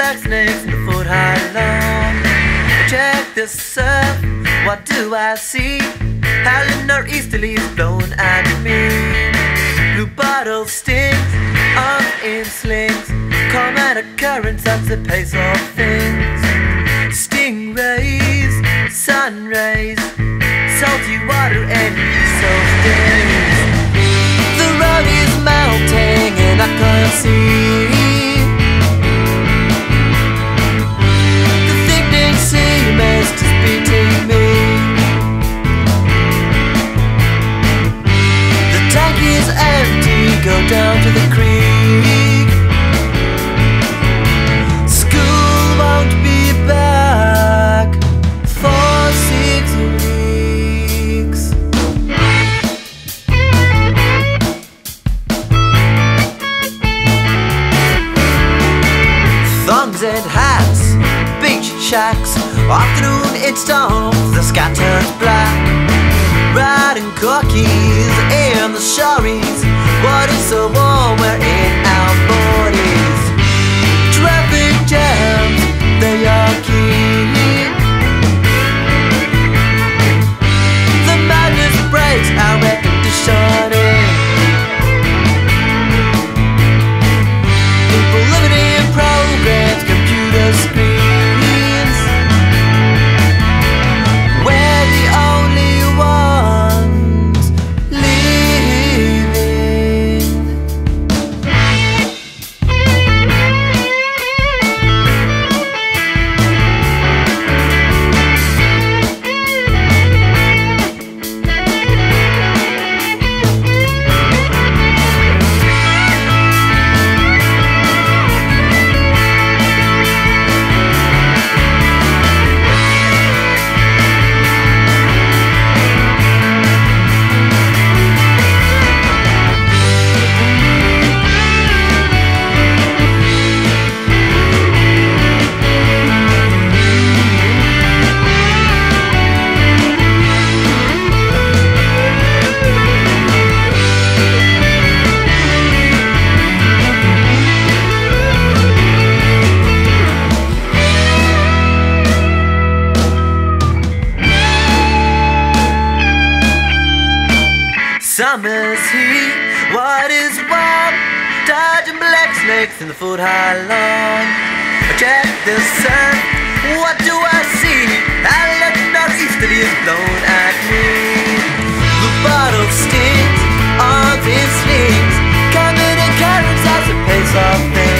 black snakes in the foot high lawn. Check this surf, what do I see? Howling nor'easterlies blowing at me. Blue bottles stings, arms in slings, calm at a current, that's the pace of things. Stingrays, sun rays, salty water and soft days. The road is melting and I can't see. The thickening sea mist is beating me. The tank is empty, go down to the creek. School won't be back for 6 weeks. Thongs and hats, beach shacks, afternoon it storms, the sky turns black. Riding cookies in the shories, what is so warm, we're in our bodies. Traffic jams, they are keen. The madness breaks our air conditioning. People living in programs, computer screens. We're the only ones living. Summer's here, what is warm? Dodging black snakes in the foot high lawn. Check the sun, what do I see? I look nor'easterly is blown at me. The bottle stings, arms in slings, coming in currents as the pace of things.